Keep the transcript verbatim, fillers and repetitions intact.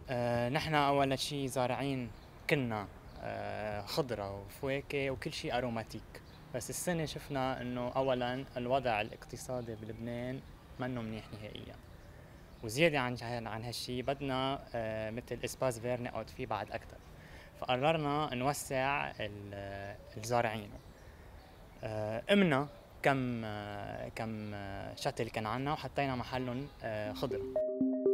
آه، نحن أول شي زارعين كنا آه، خضرة وفواكه وكل شي أروماتيك. بس السنة شفنا إنه أولاً الوضع الاقتصادي بلبنان منه منيح نهائياً، وزيادة عن عن هالشي بدنا آه، مثل اسباس فير نقعد فيه بعد أكتر، فقررنا نوسع ال- الزارعين. آه، قمنا كم آه، كم آه، شتل كان عنا وحطينا محلهم آه، خضرة.